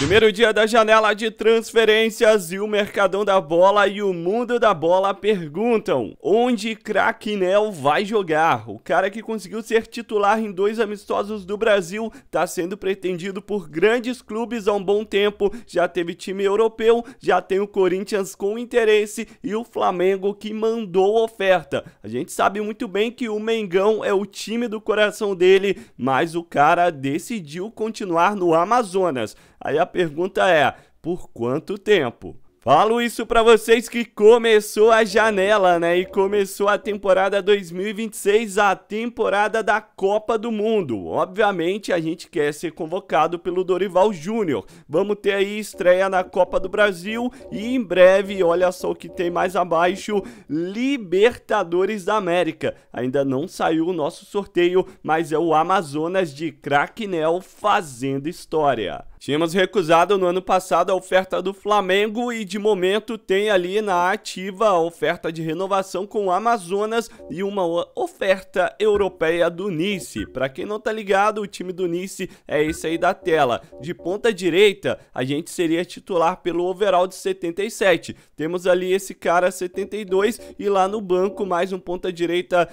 Primeiro dia da janela de transferências e o Mercadão da Bola e o Mundo da Bola perguntam: onde Craque Nel vai jogar? O cara que conseguiu ser titular em 2 amistosos do Brasil está sendo pretendido por grandes clubes há um bom tempo, já teve time europeu, já tem o Corinthians com interesse e o Flamengo que mandou oferta. A gente sabe muito bem que o Mengão é o time do coração dele, mas o cara decidiu continuar no Amazonas. Aí a pergunta é, por quanto tempo? Falo isso pra vocês que começou a janela, né? E começou a temporada 2026, a temporada da Copa do Mundo. Obviamente, a gente quer ser convocado pelo Dorival Júnior. Vamos ter aí estreia na Copa do Brasil e em breve, olha só o que tem mais abaixo, Libertadores da América. Ainda não saiu o nosso sorteio, mas é o Amazonas de Craque Nel fazendo história. Tínhamos recusado no ano passado a oferta do Flamengo e de momento tem ali na ativa a oferta de renovação com o Amazonas e uma oferta europeia do Nice. Para quem não tá ligado, o time do Nice é esse aí da tela. De ponta direita, a gente seria titular pelo overall de 77. Temos ali esse cara 72 e lá no banco mais um ponta direita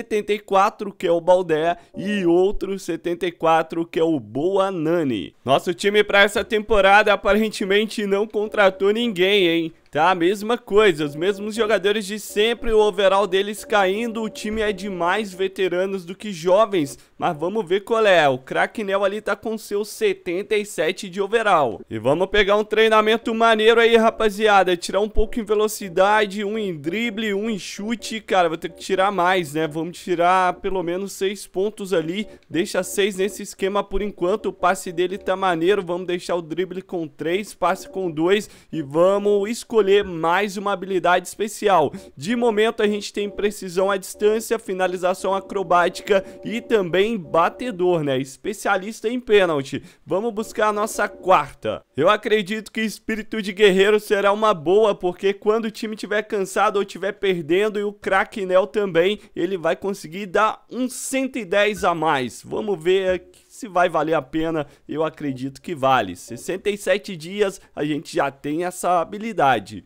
74, que é o Baldé, e outro 74, que é o Boanani. Nosso time para essa temporada aparentemente não contratou ninguém, hein? Tá, a mesma coisa, os mesmos jogadores de sempre, o overall deles caindo, o time é de mais veteranos do que jovens, mas vamos ver qual é, o Craque Nel ali tá com seus 77 de overall. E vamos pegar um treinamento maneiro aí, rapaziada, tirar um pouco em velocidade, um em drible, um em chute, cara, vou ter que tirar mais, né, vamos tirar pelo menos 6 pontos ali, deixa 6 nesse esquema por enquanto, o passe dele tá maneiro, vamos deixar o drible com 3, passe com 2 e vamos escolher mais uma habilidade especial. De momento a gente tem precisão à distância, finalização acrobática e também batedor, né? Especialista em pênalti. Vamos buscar a nossa quarta. Eu acredito que espírito de guerreiro será uma boa, porque quando o time estiver cansado ou estiver perdendo e o Craque Nel também, ele vai conseguir dar um 110 a mais. Vamos ver aqui se vai valer a pena. Eu acredito que vale. 67 dias a gente já tem essa habilidade.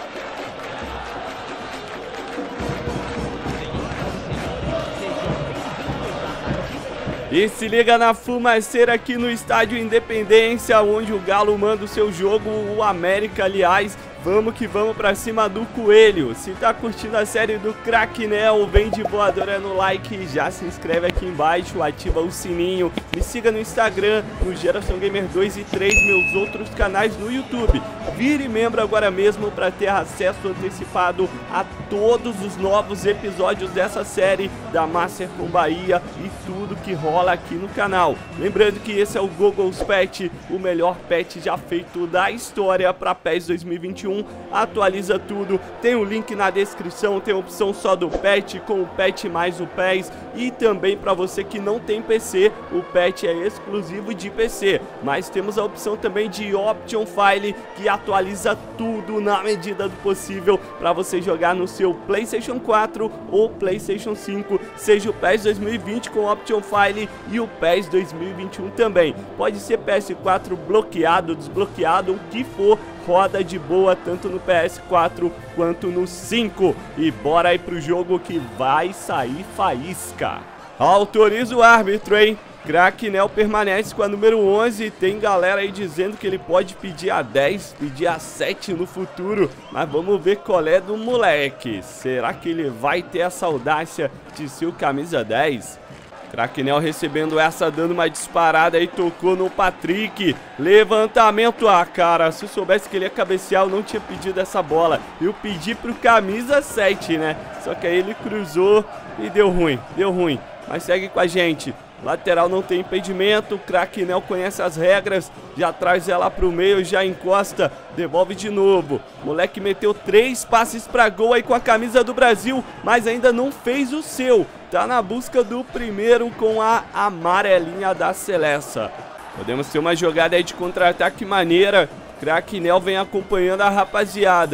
E se liga na fumaceira aqui no Estádio Independência, onde o Galo manda o seu jogo, o América, aliás. Vamos que vamos pra cima do Coelho. Se tá curtindo a série do Craque Nel, vem de voadora no like, já se inscreve aqui embaixo, ativa o sininho, me siga no Instagram, no Geração Gamer 2 e 3, meus outros canais no YouTube. Vire membro agora mesmo para ter acesso antecipado a todos os novos episódios dessa série da Master com Bahia e tudo que rola aqui no canal. Lembrando que esse é o Google's Pet, o melhor pet já feito da história para PES 2021. Atualiza tudo, tem o link na descrição, tem a opção só do pet, com o pet mais o PES, e também para você que não tem PC, o pet é exclusivo de PC, mas temos a opção também de Option File, que atualiza tudo na medida do possível para você jogar no seu PlayStation 4 ou PlayStation 5, seja o PES 2020 com Option File e o PES 2021 também. Pode ser PS4 bloqueado, desbloqueado, o que for, roda de boa tanto no PS4 quanto no 5. E bora aí pro jogo que vai sair faísca. Autoriza o árbitro, hein? Craque Nel permanece com a número 11, tem galera aí dizendo que ele pode pedir a 10, pedir a 7 no futuro, mas vamos ver qual é do moleque. Será que ele vai ter essa audácia de ser o camisa 10? Craque Nel recebendo essa, dando uma disparada aí, tocou no Patrick. Levantamento, cara, se eu soubesse que ele ia cabecear, eu não tinha pedido essa bola. Eu pedi pro camisa 7, né? Só que aí ele cruzou e deu ruim, mas segue com a gente. Lateral não tem impedimento, Craque Nel conhece as regras, já traz ela pro meio, já encosta, devolve de novo. Moleque meteu 3 passes pra gol aí com a camisa do Brasil, mas ainda não fez o seu. Tá na busca do primeiro com a amarelinha da Celeste. Podemos ter uma jogada aí de contra-ataque maneira. Craque Nel vem acompanhando a rapaziada.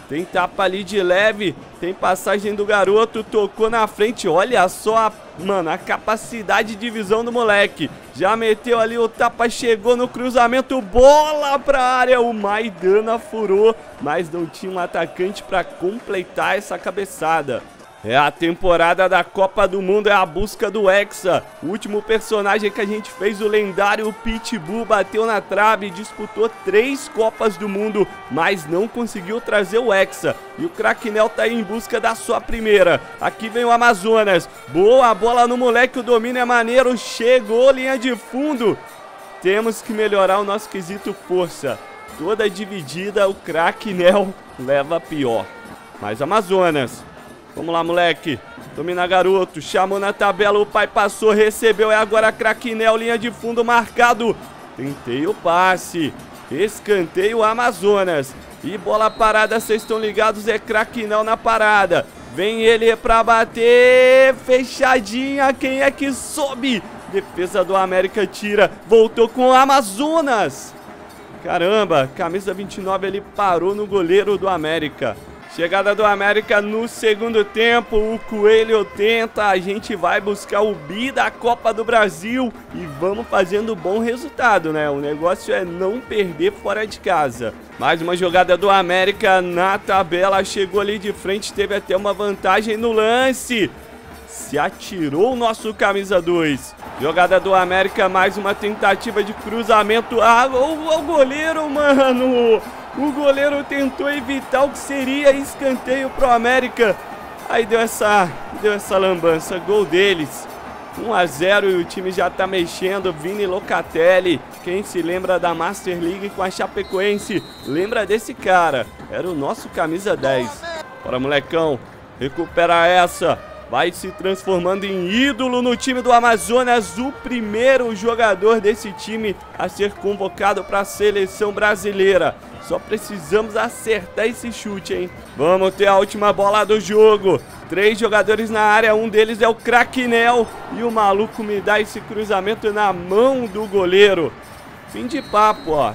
Tem tapa ali de leve, tem passagem do garoto, tocou na frente. Olha só, mano, a capacidade de visão do moleque. Já meteu ali o tapa, chegou no cruzamento, bola pra área. O Maidana furou, mas não tinha um atacante pra completar essa cabeçada. É a temporada da Copa do Mundo, é a busca do Hexa. O último personagem que a gente fez, o lendário Pitbull, bateu na trave e disputou 3 Copas do Mundo, mas não conseguiu trazer o Hexa. E o Cracknell tá aí em busca da sua primeira. Aqui vem o Amazonas. Boa bola no moleque, o domínio é maneiro. Chegou, linha de fundo. Temos que melhorar o nosso quesito força. Toda dividida, o Cracknell leva a pior. Mas Amazonas. Vamos lá, moleque. Domina garoto. Chamou na tabela. O pai passou, recebeu. É agora Cracknell. Linha de fundo marcado. Tentei o passe. Escanteio Amazonas. E bola parada. Vocês estão ligados? É Cracknell na parada. Vem ele pra bater. Fechadinha. Quem é que sobe? Defesa do América tira. Voltou com o Amazonas. Caramba. Camisa 29 ele parou no goleiro do América. Chegada do América no segundo tempo, o Coelho tenta, a gente vai buscar o bi da Copa do Brasil e vamos fazendo bom resultado, né? O negócio é não perder fora de casa. Mais uma jogada do América na tabela, chegou ali de frente, teve até uma vantagem no lance. Se atirou o nosso camisa 2. Jogada do América, mais uma tentativa de cruzamento. Ah, o goleiro, mano! O goleiro tentou evitar o que seria escanteio pro América. Aí deu essa lambança. Gol deles. 1 a 0 e o time já tá mexendo. Vini Locatelli. Quem se lembra da Master League com a Chapecoense, lembra desse cara. Era o nosso camisa 10. Bora, molecão. Recupera essa. Vai se transformando em ídolo no time do Amazonas. O primeiro jogador desse time a ser convocado para a seleção brasileira. Só precisamos acertar esse chute, hein? Vamos ter a última bola do jogo. 3 jogadores na área, um deles é o Cracknell. E o maluco me dá esse cruzamento na mão do goleiro. Fim de papo, ó.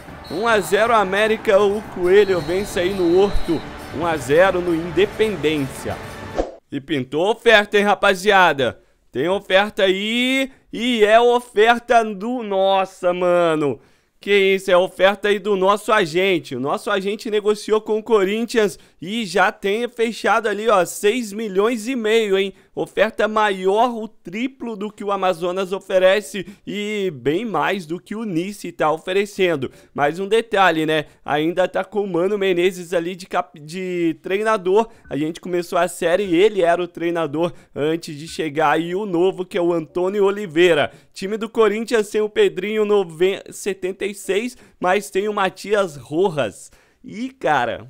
1 a 0 América, o Coelho vence aí no Horto. 1 a 0 no Independência. E pintou oferta, hein, rapaziada? Tem oferta aí. E é oferta do... Nossa, mano. Que isso, é oferta aí do nosso agente. O nosso agente negociou com o Corinthians e já tem fechado ali, ó, 6,5 milhões, hein? Oferta maior, o triplo do que o Amazonas oferece e bem mais do que o Nice tá oferecendo. Mais um detalhe, né? Ainda tá com o Mano Menezes ali de treinador. A gente começou a série, ele era o treinador antes de chegar aí o novo, que é o Antônio Oliveira. Time do Corinthians tem o Pedrinho 76, mas tem o Matias Rojas. E, cara,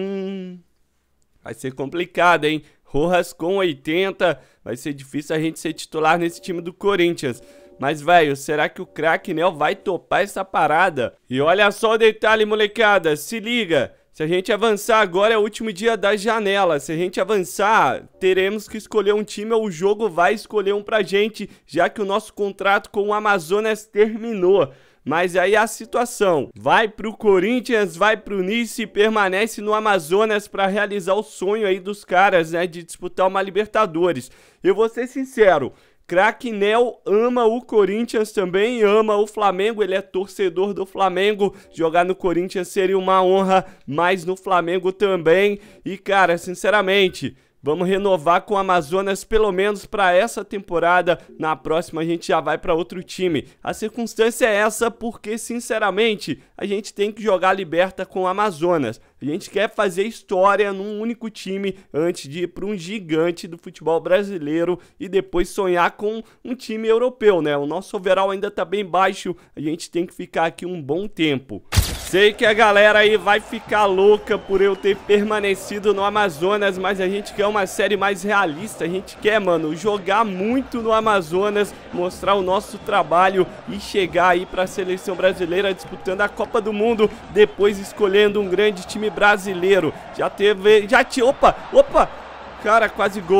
vai ser complicado, hein? Rojas com 80, vai ser difícil a gente ser titular nesse time do Corinthians. Mas, velho, será que o Cracknell vai topar essa parada? E olha só o detalhe, molecada, se liga. Se a gente avançar agora é o último dia da janela. Se a gente avançar, teremos que escolher um time ou o jogo vai escolher um pra gente, já que o nosso contrato com o Amazonas terminou. Mas aí a situação, vai pro Corinthians, vai pro Nice, permanece no Amazonas para realizar o sonho aí dos caras, né, de disputar uma Libertadores. Eu vou ser sincero, Cracknell ama o Corinthians também, ama o Flamengo, ele é torcedor do Flamengo, jogar no Corinthians seria uma honra, mas no Flamengo também. E cara, sinceramente, vamos renovar com o Amazonas pelo menos para essa temporada. Na próxima a gente já vai para outro time. A circunstância é essa porque, sinceramente, a gente tem que jogar Liberta com o Amazonas. A gente quer fazer história num único time antes de ir para um gigante do futebol brasileiro e depois sonhar com um time europeu, né? O nosso overall ainda tá bem baixo, a gente tem que ficar aqui um bom tempo. Sei que a galera aí vai ficar louca por eu ter permanecido no Amazonas, mas a gente quer uma série mais realista. A gente quer, mano, jogar muito no Amazonas, mostrar o nosso trabalho e chegar aí pra seleção brasileira disputando a Copa do Mundo, depois escolhendo um grande time brasileiro. Opa, cara, quase gol.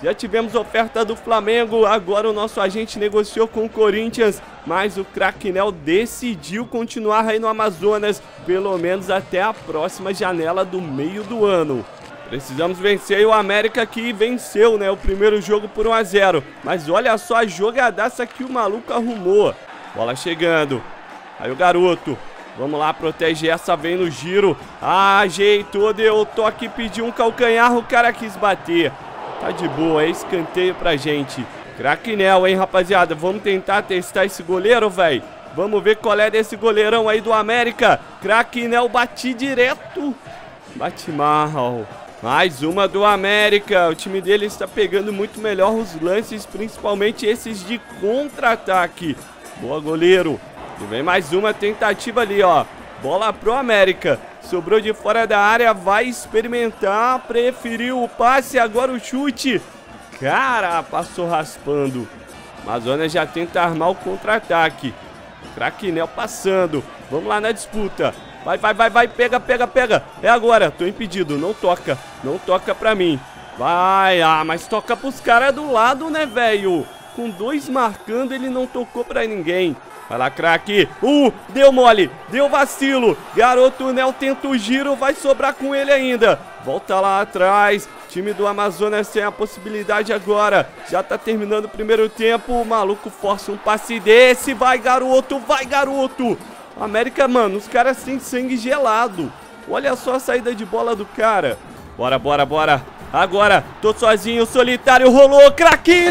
Já tivemos oferta do Flamengo, agora o nosso agente negociou com o Corinthians, mas o Craquinel decidiu continuar aí no Amazonas, pelo menos até a próxima janela do meio do ano. Precisamos vencer e o América que venceu, né, o primeiro jogo por 1-0. Mas olha só a jogadaça que o maluco arrumou. Bola chegando. Aí o garoto. Vamos lá, protege essa, vem no giro. Ajeitou, deu toque, pediu um calcanhar, o cara quis bater. Tá de boa, é escanteio pra gente. Craquinel, hein, rapaziada. Vamos tentar testar esse goleiro, velho. Vamos ver qual é desse goleirão aí do América. Craquinel bate direto. Bate mal. Mais uma do América. O time dele está pegando muito melhor os lances, principalmente esses de contra-ataque. Boa, goleiro. E vem mais uma tentativa ali, ó. Bola pro América. Sobrou de fora da área, vai experimentar. Preferiu o passe, agora o chute. Cara, passou raspando. Amazonas já tenta armar o contra-ataque. Craquinel passando. Vamos lá na disputa. Vai, vai, vai, vai, pega, pega, pega. É agora, tô impedido, não toca. Não toca pra mim. Vai, mas toca pros caras do lado, né, velho? Com dois marcando, ele não tocou pra ninguém. Vai lá, craque. Deu mole, deu vacilo. Garoto Nel tenta o giro, vai sobrar com ele ainda. Volta lá atrás. Time do Amazonas tem a possibilidade agora. Já tá terminando o primeiro tempo. O maluco força um passe desse. Vai, garoto, vai, garoto. América, mano, os caras têm sangue gelado. Olha só a saída de bola do cara. Bora, bora, bora. Agora, tô sozinho, solitário, rolou, Craquinel!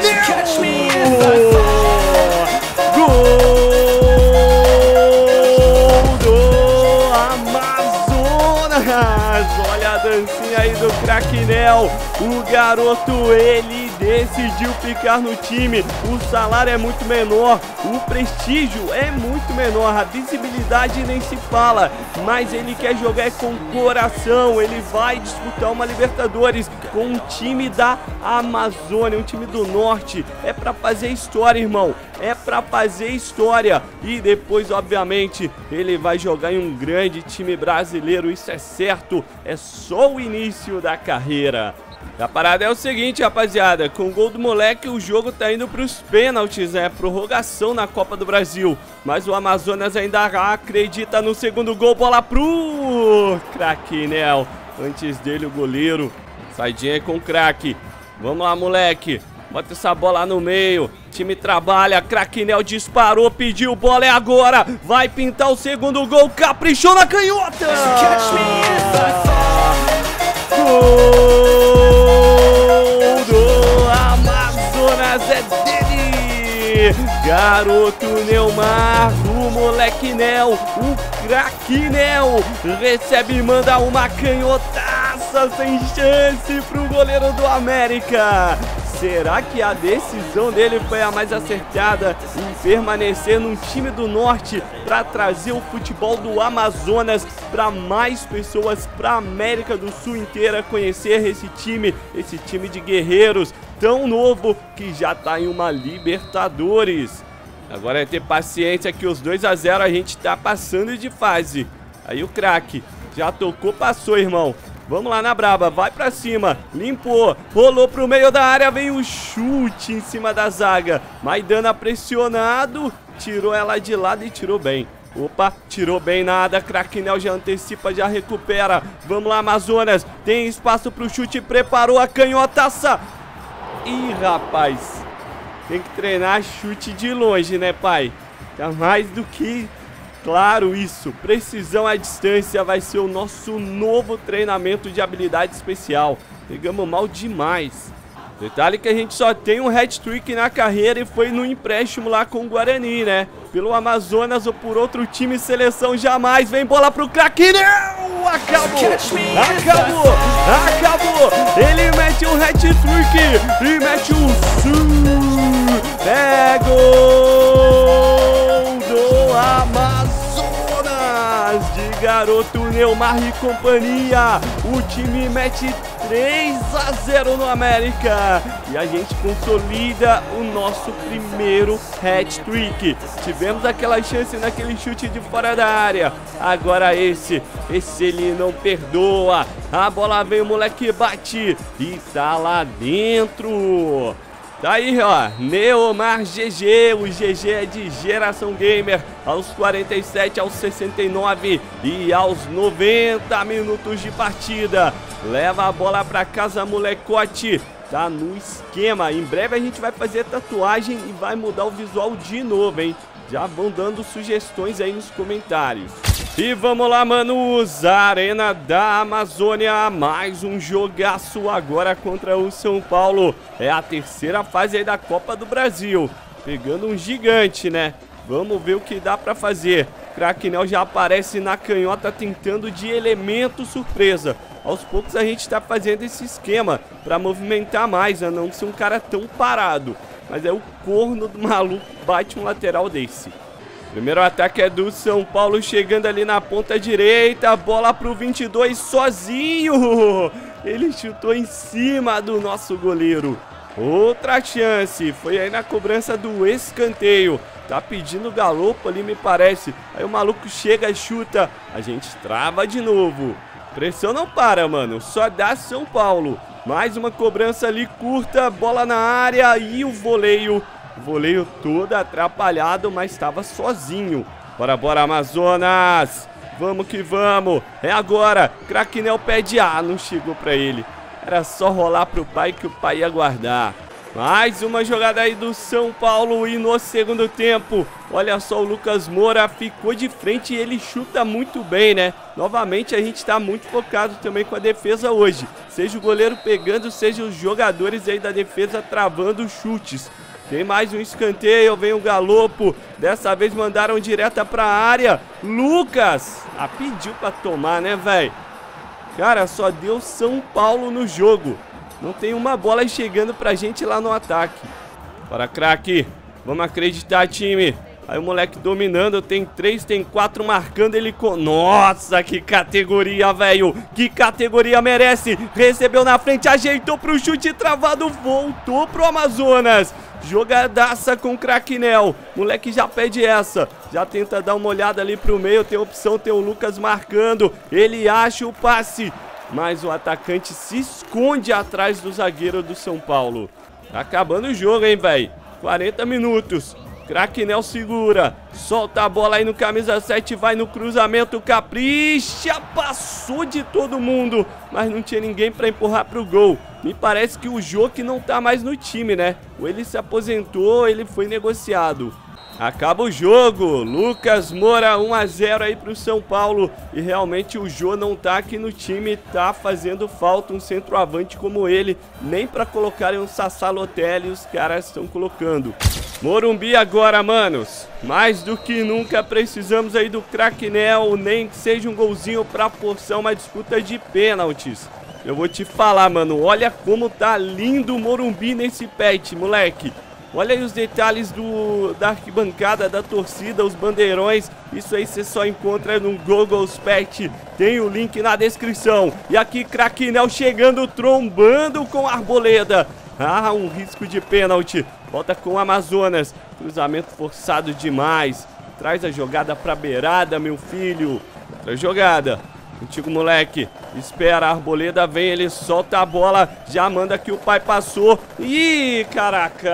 Gol do Amazonas! Olha a dancinha aí do Craquinel. O garoto, ele decidiu ficar no time. O salário é muito menor, o prestígio é muito menor, a visibilidade nem se fala, mas ele quer jogar com coração. Ele vai disputar uma Libertadores com um time da Amazônia, um time do Norte. É pra fazer história, irmão, é pra fazer história. E depois, obviamente, ele vai jogar em um grande time brasileiro, isso é certo. É só o início da carreira. A parada é o seguinte, rapaziada, com o gol do moleque o jogo tá indo pros pênaltis, né, prorrogação na Copa do Brasil, mas o Amazonas ainda acredita no segundo gol, bola pro Craquinel, antes dele o goleiro, saidinha aí com o craque, vamos lá, moleque, bota essa bola no meio, time trabalha, Craquinel disparou, pediu bola, é agora, vai pintar o segundo gol, caprichou na canhota! Gol do Amazonas, é dele! Garoto Neymar, o moleque Nel, o Craquinel, recebe e manda uma canhotaça sem chance pro goleiro do América. Será que a decisão dele foi a mais acertada em permanecer num time do Norte para trazer o futebol do Amazonas para mais pessoas, para a América do Sul inteira conhecer esse time de guerreiros tão novo que já tá em uma Libertadores? Agora é ter paciência que os 2-0 a gente tá passando de fase. Aí o craque já tocou, passou, irmão. Vamos lá na braba, vai pra cima, limpou, rolou pro meio da área, vem o chute em cima da zaga. Maidana pressionado, tirou ela de lado e tirou bem. Opa, tirou bem nada, Craquinel já antecipa, já recupera. Vamos lá, Amazonas, tem espaço pro chute, preparou a canhotaça. Ih, rapaz, tem que treinar chute de longe, né, pai? Tá mais do que... claro, isso, precisão à distância vai ser o nosso novo treinamento de habilidade especial. Pegamos mal demais. Detalhe que a gente só tem um hat-trick na carreira e foi no empréstimo lá com o Guarani, né? Pelo Amazonas ou por outro time, seleção jamais. Vem bola pro Craquinel! Acabou! Acabou! Acabou! Ele mete um hat-trick e mete um é gol do Amazonas! De garoto Neymar e companhia, o time mete 3-0 no América. E a gente consolida o nosso primeiro hat-trick. Tivemos aquela chance naquele chute de fora da área. Agora esse ele não perdoa. A bola vem, o moleque bate e tá lá dentro. Tá aí, ó, Neomar GG, o GG é de Geração Gamer, aos 47, aos 69 e aos 90 minutos de partida. Leva a bola pra casa, molecote, tá no esquema. Em breve a gente vai fazer tatuagem e vai mudar o visual de novo, hein? Já vão dando sugestões aí nos comentários. E vamos lá, manos, Arena da Amazônia, mais um jogaço agora contra o São Paulo. É a terceira fase aí da Copa do Brasil, pegando um gigante, né? Vamos ver o que dá pra fazer. Craquinel já aparece na canhota tentando de elemento surpresa. Aos poucos a gente tá fazendo esse esquema pra movimentar mais, a não ser um cara tão parado. Mas é o corno do maluco bate um lateral desse. Primeiro ataque é do São Paulo, chegando ali na ponta direita, bola pro 22 sozinho. Ele chutou em cima do nosso goleiro. Outra chance, foi aí na cobrança do escanteio. Tá pedindo galopo ali, me parece. Aí o maluco chega e chuta, a gente trava de novo. Pressão não para, mano, só dá São Paulo. Mais uma cobrança ali curta, bola na área e o voleio. O voleio todo atrapalhado, mas estava sozinho. Bora, bora, Amazonas. Vamos que vamos. É agora. Craquinel pede A, não chegou pra ele. Era só rolar pro pai que o pai ia guardar. Mais uma jogada aí do São Paulo e no segundo tempo, olha só, o Lucas Moura ficou de frente e ele chuta muito bem, né? Novamente a gente tá muito focado também com a defesa hoje. Seja o goleiro pegando, seja os jogadores aí da defesa travando chutes. Tem mais um escanteio, vem o galopo. Dessa vez mandaram direta pra área. Lucas! Ah, pediu pra tomar, né, velho? Cara, só deu São Paulo no jogo. Não tem uma bola chegando pra gente lá no ataque. Bora, craque. Vamos acreditar, time. Aí o moleque dominando, tem 3, tem 4 marcando ele com... Nossa, que categoria, velho. Que categoria merece. Recebeu na frente, ajeitou pro chute travado, voltou pro Amazonas. Jogadaça com o Craquinel. Moleque já pede essa. Já tenta dar uma olhada ali pro meio, tem opção, tem o Lucas marcando. Ele acha o passe. Mas o atacante se esconde atrás do zagueiro do São Paulo. Tá acabando o jogo, hein, velho. 40 minutos. Craquinel segura. Solta a bola aí no camisa 7. Vai no cruzamento. Capricha. Passou de todo mundo. Mas não tinha ninguém pra empurrar pro gol. Me parece que o Joque não tá mais no time, né? Ou ele se aposentou, ele foi negociado. Acaba o jogo, Lucas Moura 1-0 aí pro São Paulo. E realmente o Jô não tá aqui no time, tá fazendo falta um centroavante como ele. Nem pra colocarem um Sassá Lotelli os caras estão colocando. Morumbi agora, manos. Mais do que nunca precisamos aí do Craquinel, nem que seja um golzinho pra forçar uma disputa de pênaltis. Eu vou te falar, mano, olha como tá lindo o Morumbi nesse patch, moleque. Olha aí os detalhes da arquibancada, da torcida, os bandeirões. Isso aí você só encontra no Google Patch. Tem o link na descrição. E aqui Craquinel chegando, trombando com a Arboleda. Ah, um risco de pênalti. Volta com o Amazonas. Cruzamento forçado demais. Traz a jogada pra beirada, meu filho. Outra jogada. Contigo, moleque. Espera, a Arboleda vem, ele solta a bola. Já manda que o pai passou. Ih, caraca.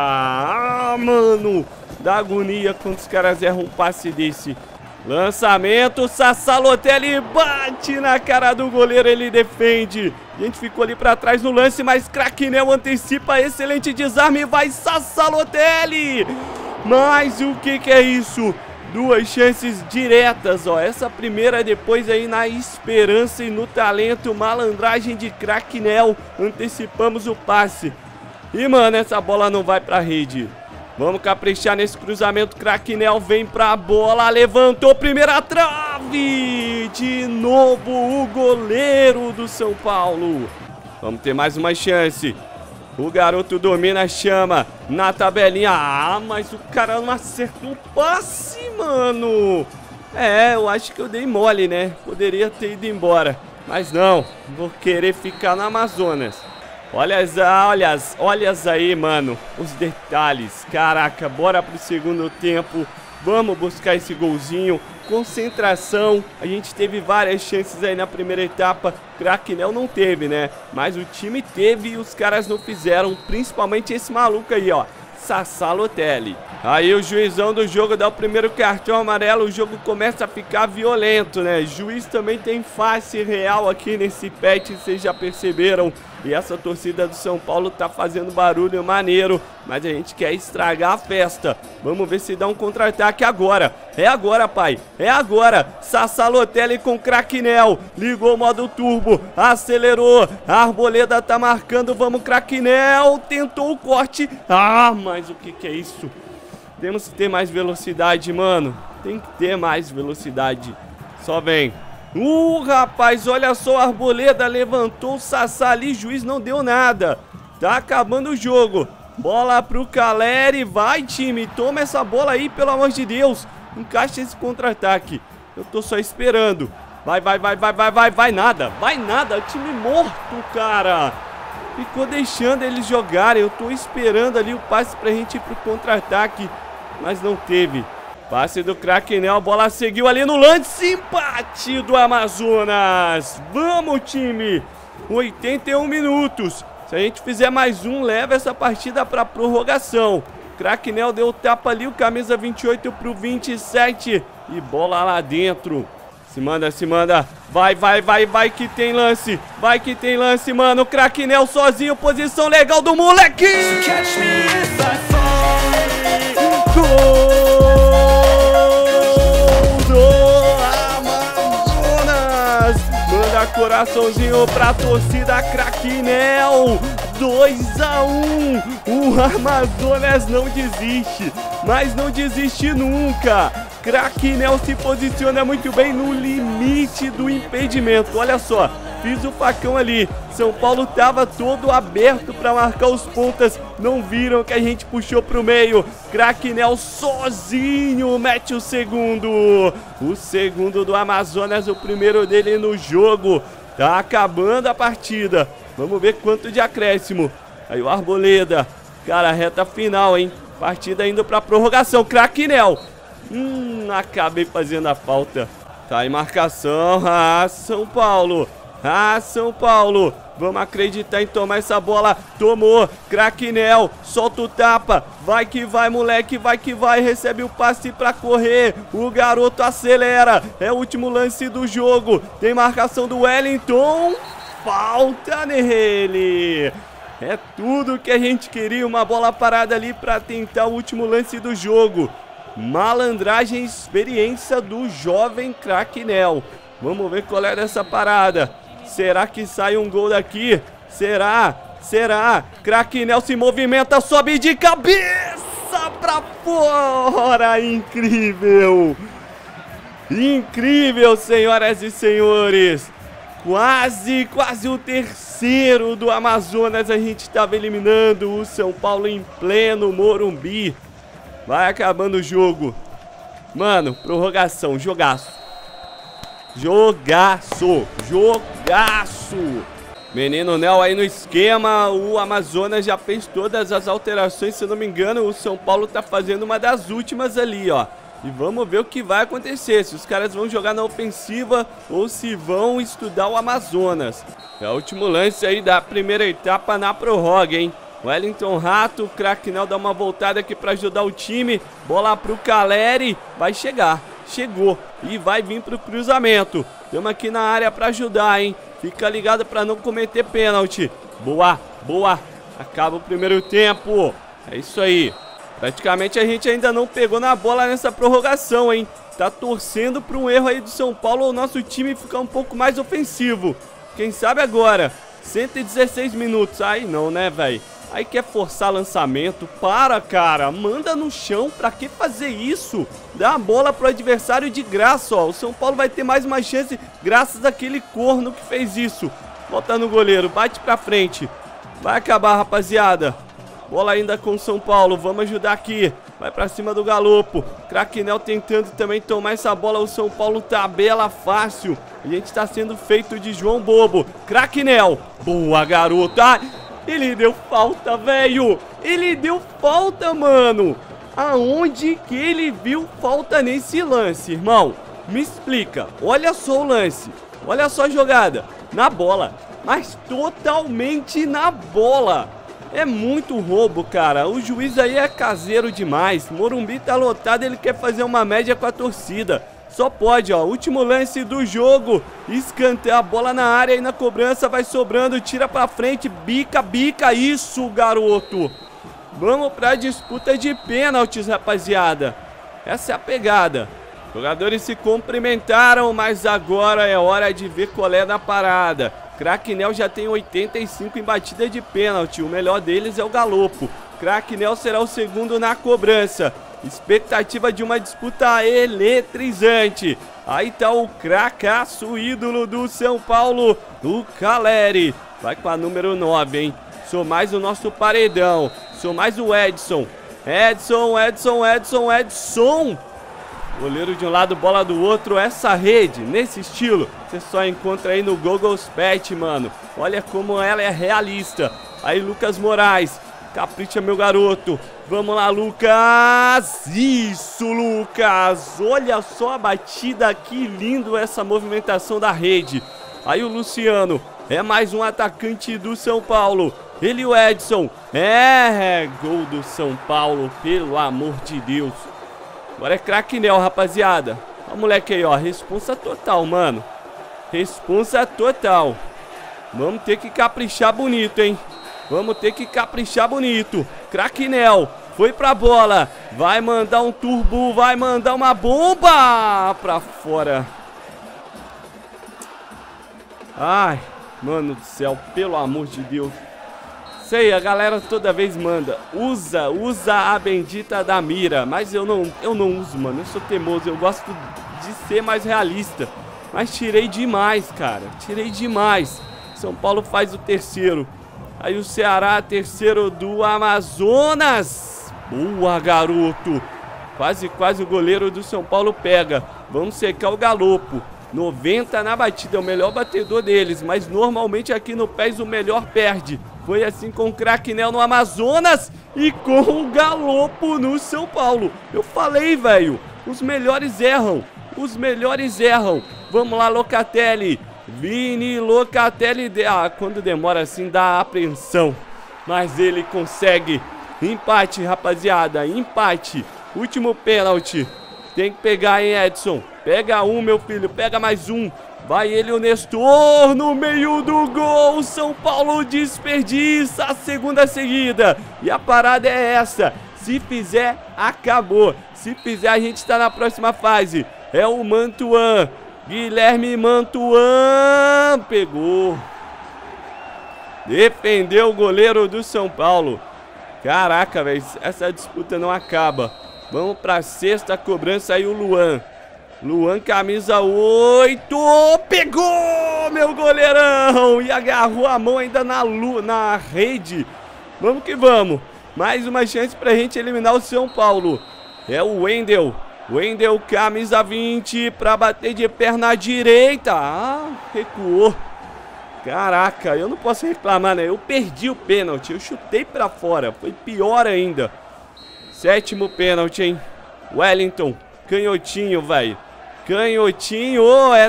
Ah, mano. Dá agonia quando os caras erram um passe desse. Lançamento, Sassá Lotelli bate na cara do goleiro, ele defende. A gente ficou ali pra trás no lance, mas Craquinel antecipa, excelente desarme, vai Sassá Lotelli. Mas o que é isso? Duas chances diretas, ó. Essa primeira depois aí na esperança e no talento, malandragem de Craquinel. Antecipamos o passe. E, mano, essa bola não vai pra rede. Vamos caprichar nesse cruzamento. Craquinel vem pra bola, levantou, primeira trave. De novo o goleiro do São Paulo. Vamos ter mais uma chance. O garoto domina, chama na tabelinha. Ah, mas o cara não acertou o passe, mano. É, eu acho que eu dei mole, né? Poderia ter ido embora. Mas não, vou querer ficar no Amazonas. Olha aí, mano, os detalhes. Caraca, bora pro segundo tempo. Vamos buscar esse golzinho. Concentração. A gente teve várias chances aí na primeira etapa. Craquinel não teve, né? Mas o time teve e os caras não fizeram. Principalmente esse maluco aí, ó, Sassá Lotelli. Aí o juizão do jogo dá o primeiro cartão amarelo. O jogo começa a ficar violento, né? Juiz também tem face real aqui nesse patch, vocês já perceberam. E essa torcida do São Paulo tá fazendo barulho maneiro, mas a gente quer estragar a festa. Vamos ver se dá um contra-ataque agora. É agora, pai. É agora. Sassá Lotelli com Craquinel. Ligou o modo turbo. Acelerou. A Arboleda tá marcando. Vamos, Craquinel. Tentou o corte. Ah, mas o que é isso? Temos que ter mais velocidade, mano. Tem que ter mais velocidade. Só vem. Rapaz, olha só, a Arboleda levantou o Sassá ali, juiz não deu nada. Tá acabando o jogo. Bola pro Caleri, vai, time, toma essa bola aí, pelo amor de Deus. Encaixa esse contra-ataque. Eu tô só esperando. Vai, nada, time morto, cara. Ficou deixando eles jogarem, eu tô esperando ali o passe pra gente ir pro contra-ataque, mas não teve. Passe do Craquinel, a bola seguiu ali no lance, empate do Amazonas. Vamos, time, 81 minutos. Se a gente fizer mais um, leva essa partida pra prorrogação. Craquinel deu o tapa ali, o camisa 28 pro 27 e bola lá dentro. Se manda, vai que tem lance, mano. Craquinel sozinho, posição legal do moleque. Gol! Coraçãozinho pra torcida Craquinel. 2 a 1. O Amazonas não desiste, mas não desiste nunca. Craquinel se posiciona muito bem no limite do impedimento. Olha só, fiz o facão ali. São Paulo tava todo aberto para marcar os pontas. Não viram que a gente puxou pro meio. Craquinel sozinho mete o segundo. O segundo do Amazonas, o primeiro dele no jogo. Tá acabando a partida. Vamos ver quanto de acréscimo. Aí o Arboleda. Cara, reta final, hein? Partida indo pra prorrogação. Craquinel. Acabei fazendo a falta. Tá em marcação. São Paulo. São Paulo. Vamos acreditar em tomar essa bola. Tomou. Craquinel. Solta o tapa. Vai que vai, moleque. Vai que vai. Recebe o passe pra correr. O garoto acelera. É o último lance do jogo. Tem marcação do Wellington. Falta nele. É tudo que a gente queria. Uma bola parada ali pra tentar o último lance do jogo. Malandragem e experiência do jovem Craquinel. Vamos ver qual é dessa parada. Será que sai um gol daqui? Será? Craquinel se movimenta, sobe de cabeça pra fora. Incrível. Incrível, senhoras e senhores. Quase o terceiro do Amazonas. A gente estava eliminando o São Paulo em pleno Morumbi. Vai acabando o jogo. Mano, prorrogação, jogaço. Menino Nel aí no esquema. O Amazonas já fez todas as alterações. Se eu não me engano, o São Paulo tá fazendo uma das últimas ali, ó. E vamos ver o que vai acontecer. Se os caras vão jogar na ofensiva ou se vão estudar o Amazonas. É o último lance aí da primeira etapa na prorroga, hein? Wellington Rato, Craquinel dá uma voltada aqui para ajudar o time. Bola pro Caleri, vai chegar, chegou e vai vir pro cruzamento. Estamos aqui na área para ajudar, hein? Fica ligado para não cometer pênalti. Boa. Acaba o primeiro tempo. É isso aí. Praticamente a gente ainda não pegou na bola nessa prorrogação, hein? Tá torcendo para um erro aí do São Paulo ou o nosso time ficar um pouco mais ofensivo. Quem sabe agora. 116 minutos. Aí não, né, velho? Aí quer forçar lançamento. Para, cara. Manda no chão. Pra que fazer isso? Dá a bola pro adversário de graça, ó. O São Paulo vai ter mais uma chance graças àquele corno que fez isso. Bota no goleiro. Bate pra frente. Vai acabar, rapaziada. Bola ainda com o São Paulo. Vamos ajudar aqui. Vai pra cima do Galopo. Craquinel tentando também tomar essa bola. O São Paulo tabela fácil. A gente tá sendo feito de João Bobo. Craquinel. Boa, garoto. Ah, ele deu falta, velho. Ele deu falta, mano. Aonde que ele viu falta nesse lance, irmão? Me explica. Olha só o lance. Olha só a jogada. Na bola. Mas totalmente na bola. É muito roubo, cara. O juiz aí é caseiro demais. Morumbi tá lotado, ele quer fazer uma média com a torcida. Só pode, ó. Último lance do jogo. Escanteia a bola na área e na cobrança vai sobrando. Tira pra frente. Bica, bica. Isso, garoto. Vamos pra disputa de pênaltis, rapaziada. Essa é a pegada. Jogadores se cumprimentaram, mas agora é hora de ver qual é da parada. Craquinel já tem 85 em batida de pênalti. O melhor deles é o Galopo. Craquinel será o segundo na cobrança. Expectativa de uma disputa eletrizante. Aí tá o cracaço, o ídolo do São Paulo, o Caleri. Vai com a número 9, hein? Sou mais o nosso paredão. Sou mais o Edson. Edson. Goleiro de um lado, bola do outro. Essa rede, nesse estilo, você só encontra aí no Google Pet, mano. Olha como ela é realista. Aí, Lucas Moraes. Capricha, meu garoto. Vamos lá, Lucas. Isso, Lucas. Olha só a batida. Que lindo essa movimentação da rede. Aí, o Luciano. É mais um atacante do São Paulo. Ele e o Edson. É gol do São Paulo, pelo amor de Deus. Agora é Craquinel, rapaziada. Olha o moleque aí, ó. Responsa total, mano. Responsa total. Vamos ter que caprichar bonito, hein? Vamos ter que caprichar bonito. Craquinel. Foi pra bola. Vai mandar um turbo. Vai mandar uma bomba. Pra fora. Ai, mano do céu. Pelo amor de Deus. Sei, a galera toda vez manda. Usa a bendita da mira. Mas eu não uso, mano. Eu sou teimoso. Eu gosto de ser mais realista. Mas tirei demais, cara. Tirei demais. São Paulo faz o terceiro. Aí o Ceará, terceiro do Amazonas. Boa, garoto. Quase o goleiro do São Paulo pega. Vamos secar o Galopo. 90 na batida, é o melhor batedor deles. Mas normalmente aqui no PES o melhor perde. Foi assim com o Craquinel no Amazonas e com o Galopo no São Paulo. Eu falei, velho. Os melhores erram. Os melhores erram. Vamos lá, Locatelli. Vini Locatelli. Quando demora assim dá apreensão. Mas ele consegue. Empate, rapaziada. Empate. Último pênalti. Tem que pegar, hein, Edson. Pega um, meu filho. Pega mais um. Vai ele, o Nestor, no meio do gol. São Paulo desperdiça a segunda seguida. E a parada é essa. Se fizer, acabou. Se fizer, a gente está na próxima fase. É o Mantuan. Guilherme Mantuan. Pegou. Defendeu o goleiro do São Paulo. Caraca, velho. Essa disputa não acaba. Vamos para a sexta cobrança aí, o Luan. Luan, camisa 8. Pegou, meu goleirão. E agarrou a mão ainda na rede. Vamos que vamos. Mais uma chance pra gente eliminar o São Paulo. É o Wendel. Wendel, camisa 20. Pra bater de perna direita. Recuou. Caraca, eu não posso reclamar, né? Eu perdi o pênalti. Eu chutei pra fora. Foi pior ainda. Sétimo pênalti, hein? Wellington. Canhotinho, velho. Canhotinho, é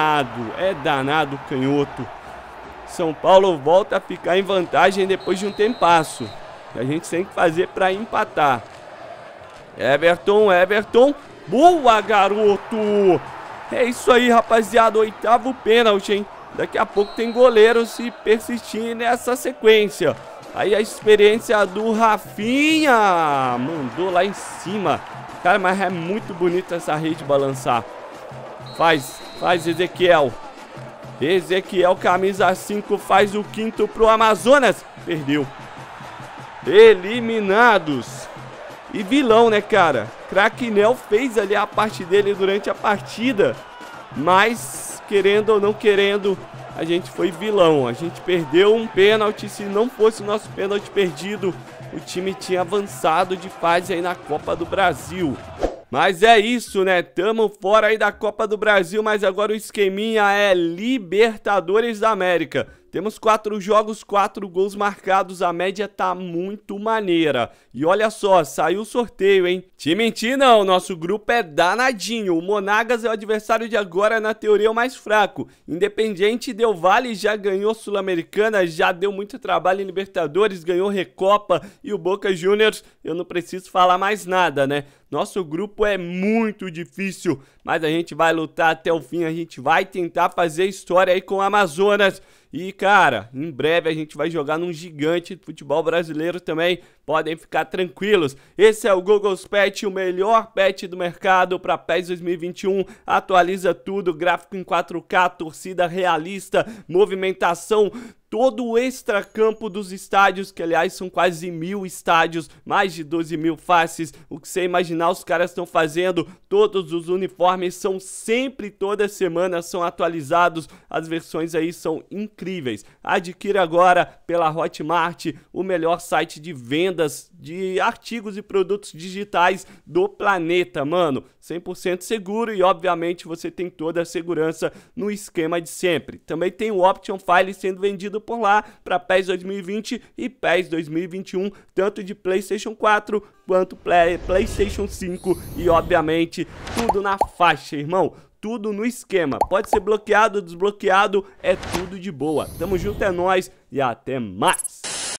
danado canhoto. São Paulo volta a ficar em vantagem depois de um tempasso. A gente tem que fazer pra empatar. Everton. Boa, garoto. É isso aí, rapaziada. Oitavo pênalti, hein? Daqui a pouco tem goleiro se persistir nessa sequência. Aí a experiência do Rafinha. Mandou lá em cima. Cara, mas é muito bonita essa rede balançar. Faz Ezequiel. Ezequiel, camisa 5, faz o quinto pro Amazonas. Perdeu. Eliminados. E vilão, né, cara? Craquinel fez ali a parte dele durante a partida. Mas, querendo ou não querendo, a gente foi vilão. A gente perdeu um pênalti. Se não fosse o nosso pênalti perdido, o time tinha avançado de fase aí na Copa do Brasil. Mas é isso, né? Tamo fora aí da Copa do Brasil, mas agora o esqueminha é Libertadores da América. Temos 4 jogos, 4 gols marcados, a média tá muito maneira. E olha só, saiu o sorteio, hein? Te mentir não, nosso grupo é danadinho. O Monagas é o adversário de agora, na teoria, o mais fraco. Independiente Del Valle já ganhou Sul-Americana, já deu muito trabalho em Libertadores, ganhou Recopa. E o Boca Juniors, eu não preciso falar mais nada, né? Nosso grupo é muito difícil, mas a gente vai lutar até o fim, a gente vai tentar fazer história aí com o Amazonas. E, cara, em breve a gente vai jogar num gigante de futebol brasileiro também. Podem ficar tranquilos. Esse é o Google's Patch, o melhor patch do mercado para PES 2021. Atualiza tudo, gráfico em 4K, torcida realista, movimentação, todo o extracampo dos estádios, que aliás são quase 1000 estádios, mais de 12.000 faces. O que você imaginar os caras estão fazendo, todos os uniformes são sempre, toda semana são atualizados, as versões aí são incríveis. Adquira agora pela Hotmart, o melhor site de vendas de artigos e produtos digitais do planeta, mano. 100% seguro e obviamente você tem toda a segurança no esquema de sempre. Também tem o Option File sendo vendido por lá para PES 2020 e PES 2021, tanto de PlayStation 4 quanto PlayStation 5 e obviamente tudo na faixa, irmão. Tudo no esquema. Pode ser bloqueado, desbloqueado, é tudo de boa. Tamo junto, é nóis e até mais.